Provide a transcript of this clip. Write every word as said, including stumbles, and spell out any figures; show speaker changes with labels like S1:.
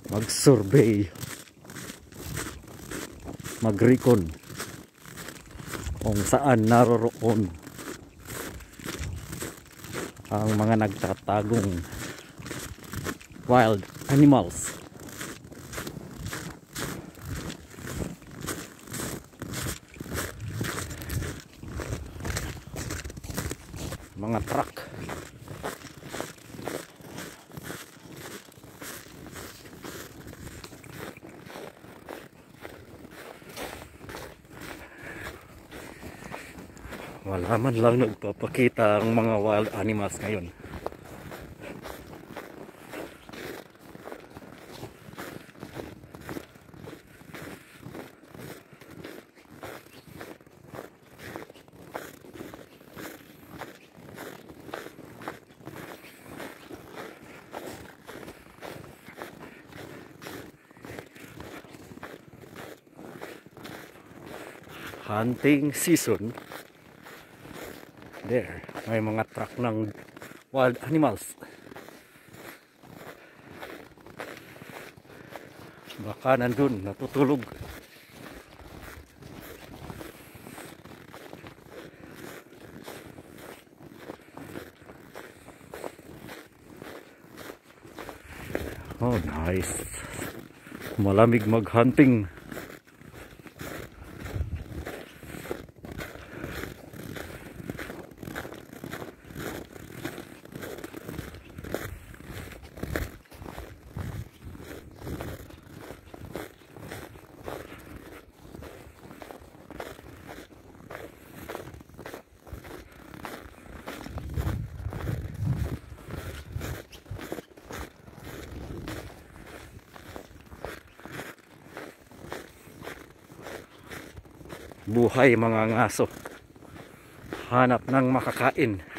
S1: mag-survey, mag-recon kung saan naroroon ang mga nagtatagong wild animals. Mga truck. Wala man lang nagpapakita ang mga wild animals ngayon. Hunting season. There, may mga truck ng wild animals. Baka nandun, natutulog. Oh, nice. Malamig mag-hunting. Buhay mga ngaso, hanap ng makakain.